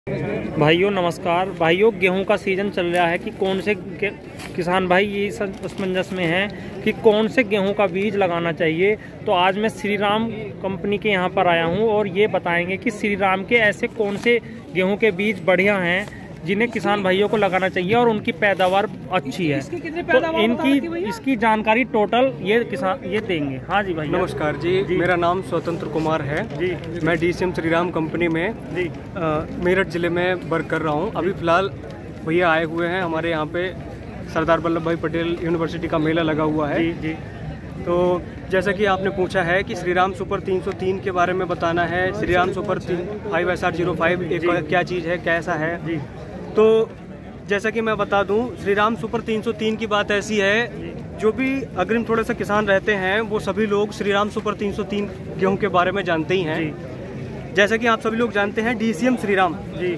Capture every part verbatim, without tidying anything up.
भाइयों नमस्कार। भाइयों गेहूं का सीज़न चल रहा है कि कौन से किसान भाई ये असमंजस में हैं कि कौन से गेहूं का बीज लगाना चाहिए। तो आज मैं श्री राम कंपनी के यहां पर आया हूं और ये बताएंगे कि श्री राम के ऐसे कौन से गेहूं के बीज बढ़िया हैं जिन्हें किसान भाइयों को लगाना चाहिए और उनकी पैदावार अच्छी है। तो इनकी इसकी जानकारी टोटल ये किसान ये देंगे। हाँ जी भाई नमस्कार जी, जी मेरा नाम स्वतंत्र कुमार है जी। मैं डीसीएम श्री राम कंपनी में जी मेरठ जिले में वर्क कर रहा हूँ। अभी फिलहाल भैया आए हुए हैं हमारे यहाँ पे, सरदार वल्लभ भाई पटेल यूनिवर्सिटी का मेला लगा हुआ है जी जी। तो जैसा कि आपने पूछा है कि श्री राम सुपर तीन सौ तीन के बारे में बताना है। Shri Ram super five S R zero five एक क्या चीज़ है, कैसा है जी। तो जैसा कि मैं बता दूं, श्री राम सुपर तीन सौ तीन की बात ऐसी है, जो भी अग्रिम थोड़े से किसान रहते हैं वो सभी लोग श्री राम सुपर तीन सौ तीन गेहूं के बारे में जानते ही हैं। जैसा कि आप सभी लोग जानते हैं डीसीएम श्री राम जी,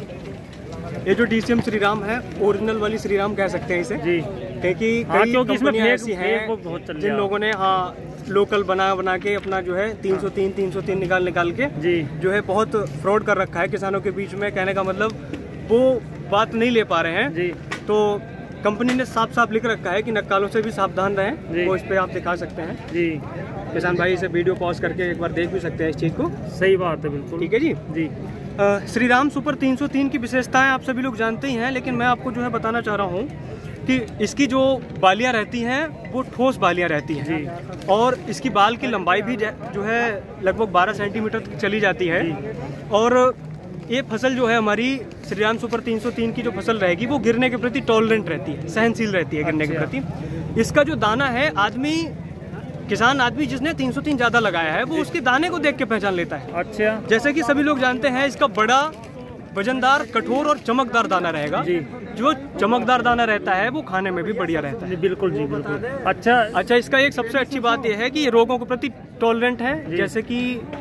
ये जो डीसीएम श्री राम है ओरिजिनल वाली श्री राम कह सकते हैं इसे जी, क्योंकि हाँ, कई कंपनियां ऐसी हैं जिन लोगों ने हाँ लोकल बना बना के अपना जो है तीन सौ तीन तीन सौ तीन निकाल निकाल के जी जो है बहुत फ्रॉड कर रखा है किसानों के बीच में। कहने का मतलब वो बात नहीं ले पा रहे हैं जी। तो कंपनी ने साफ साफ लिख रखा है कि नक्कालों से भी सावधान रहें। वो इस पे आप दिखा सकते हैं जी। किसान भाई इसे वीडियो पॉज करके एक बार देख भी सकते हैं इस चीज़ को। सही बात है, बिल्कुल ठीक है जी जी। श्री राम सुपर तीन सौ तीन की विशेषताएं आप सभी लोग जानते ही हैं, लेकिन मैं आपको जो है बताना चाह रहा हूँ कि इसकी जो बालियाँ रहती हैं वो ठोस बालियाँ रहती हैं जी। और इसकी बाल की लंबाई भी जो है लगभग बारह सेंटीमीटर तक चली जाती है। और ये फसल जो है हमारी श्री राम सुपर तीन सौ तीन की जो फसल रहेगी वो गिरने के प्रति टॉलरेंट रहती है, सहनशील रहती है गिरने के प्रति। इसका जो दाना है, आदमी किसान आदमी जिसने तीन सौ तीन ज्यादा लगाया है वो उसके दाने को देख के पहचान लेता है। अच्छा, जैसे कि सभी लोग जानते हैं इसका बड़ा वजनदार कठोर और चमकदार दाना रहेगा जी। जो चमकदार दाना रहता है वो खाने में भी बढ़िया रहता है। बिल्कुल जी बिल्कुल। अच्छा अच्छा इसका एक सबसे अच्छी बात यह है कि ये रोगों के प्रति टॉलरेंट है। जैसे कि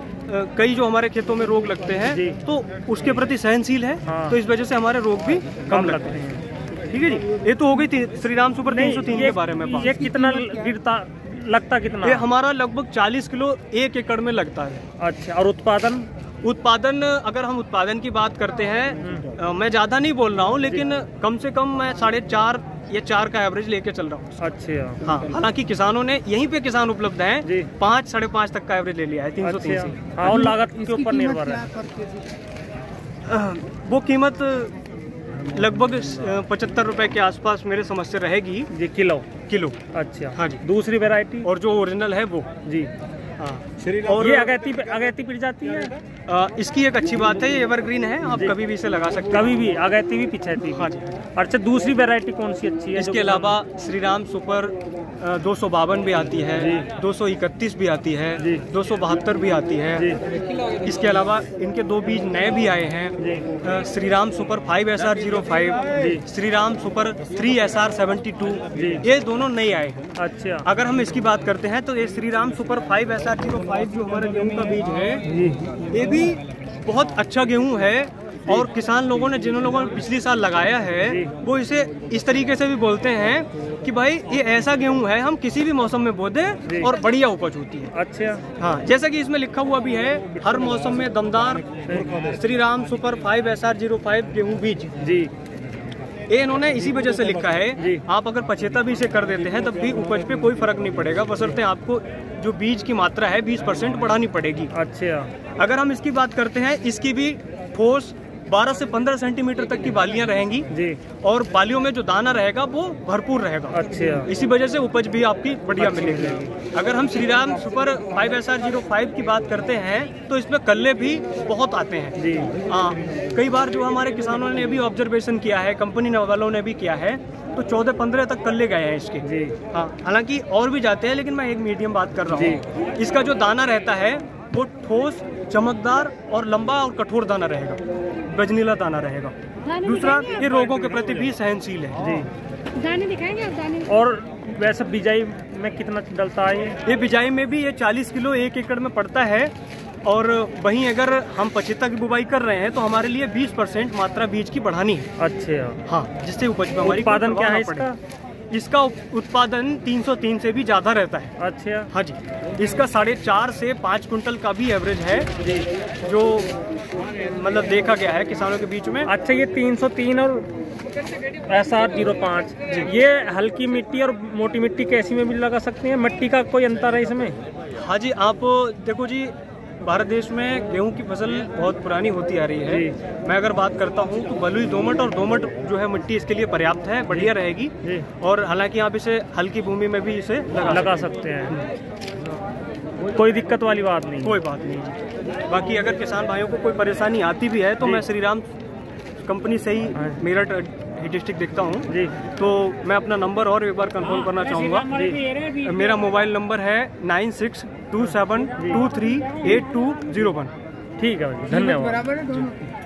कई जो हमारे खेतों में रोग लगते हैं तो उसके प्रति सहनशील है। हाँ। तो इस वजह से हमारे रोग भी कम लगते हैं। ठीक है जी, ये तो हो गई श्री राम सुपर तीन सौ तीन के बारे में। ये कितना गिरता लगता कितना? ये हमारा लगभग चालीस किलो एक एकड़ में लगता है। अच्छा, और उत्पादन उत्पादन अगर हम उत्पादन की बात करते हैं, आ, मैं ज़्यादा नहीं बोल रहा हूँ, लेकिन कम से कम मैं साढ़े चार या चार का एवरेज लेके चल रहा हूँ। अच्छा हाँ, हालांकि किसानों ने यहीं पे किसान उपलब्ध हैं, पाँच साढ़े पाँच तक का एवरेज ले लिया है तीन सौ तीन से। हाँ, और लागत के ऊपर निर्भर है। वो कीमत लगभग पचहत्तर रुपए के आसपास मेरे समझ से रहेगी जी किलो किलो। अच्छा हाँ जी। दूसरी वैरायटी और जो ओरिजिनल है वो जी हाँ। और ये अगैती अगैती पिट जाती है। आ, इसकी एक अच्छी बात है, ये एवरग्रीन है, आप कभी भी इसे लगा सकते हैं। कभी भी अगैती भी पिछाती। हाँ जी। अच्छा, दूसरी वैरायटी कौन सी अच्छी है? इसके अलावा श्री राम सुपर दो सौ बावन भी आती है, दो सौ इकतीस भी आती है, दो सौ बहत्तर भी आती है। इसके अलावा इनके दो बीज नए भी आए हैं, Shri Ram super five S R zero five, Shri Ram super three S R seventy two, ये दोनों नए आए हैं। अच्छा, अगर हम इसकी बात करते हैं तो ये Shri Ram super five S R zero five जो हमारे गेहूं का बीज है, ये भी बहुत अच्छा गेहूं है। और किसान लोगों ने जिन लोगों ने पिछले साल लगाया है वो इसे इस तरीके से भी बोलते हैं कि भाई ये ऐसा गेहूं है हम किसी भी मौसम में बो दें और बढ़िया उपज होती है। अच्छा हाँ, जैसा कि इसमें लिखा हुआ भी है, हर मौसम में दमदार Shri Ram super five S R zero five गेहूं बीज जी। ये इन्होंने इसी वजह से लिखा है। आप अगर पचेता भी इसे कर देते हैं तब भी उपज पे कोई फर्क नहीं पड़ेगा, बशर्ते आपको जो बीज की मात्रा है बीस परसेंट बढ़ानी पड़ेगी। अच्छा, अगर हम इसकी बात करते हैं, इसकी भी ठोस बारह से पंद्रह सेंटीमीटर तक की बालियां रहेंगी जी। और बालियों में जो दाना रहेगा वो भरपूर रहेगा। अच्छा, इसी वजह से उपज भी आपकी बढ़िया मिलेगी। अगर हम Shri Ram super five S R zero five की बात करते हैं तो इसमें कल्ले भी बहुत आते हैं जी। हाँ, कई बार जो हमारे किसानों ने भी ऑब्जर्वेशन किया है, कंपनी वालों ने भी किया है, तो चौदह पंद्रह तक कल्ले गए हैं इसके जी। हाँ, हालांकि और भी जाते हैं, लेकिन मैं एक मीडियम बात कर रहा हूँ। इसका जो दाना रहता है वो ठोस, चमकदार और लंबा और कठोर दाना रहेगा, गजनीला दाना रहेगा। दूसरा, ये रोगों के प्रति भी सहनशील है जी। दाने दिखाएंगे आप दाने? और वैसे बिजाई में कितना डलता है? ये बिजाई में भी ये चालीस किलो एक एकड़ में पड़ता है। और वहीं अगर हम पचीता की बुवाई कर रहे हैं तो हमारे लिए बीस परसेंट मात्रा बीज की बढ़ानी है। अच्छा हाँ, जिससे उपज में हमारी उत्पादन क्या है इसका? इसका उत्पादन तीन सौ तीन से भी ज़्यादा रहता है। अच्छा। हाँ जी, इसका साढ़े चार से पाँच कुंटल का भी एवरेज है जी, जो मतलब देखा गया है किसानों के बीच में। अच्छा, ये तीन सौ तीन और एस आर जीरो पाँच, ये हल्की मिट्टी और मोटी मिट्टी कैसी में भी लगा सकते हैं? मिट्टी का कोई अंतर है इसमें? हाँ जी, आप देखो जी, भारत देश में गेहूं की फसल बहुत पुरानी होती आ रही है। मैं अगर बात करता हूं तो बलुई दोमट और दोमट जो है मिट्टी इसके लिए पर्याप्त है, बढ़िया रहेगी। और हालांकि आप इसे हल्की भूमि में भी इसे लगा, लगा सकते हैं, कोई दिक्कत वाली बात नहीं। कोई बात नहीं। बाकी अगर किसान भाइयों को कोई परेशानी आती भी है तो मैं श्री राम कंपनी से ही मेरठ डिस्ट्रिक्ट देखता हूँ जी, तो मैं अपना नंबर और एक बार कंफर्म करना चाहूँगा। मेरा मोबाइल नंबर है nine six two seven two three eight two zero one. ठीक है, धन्यवाद।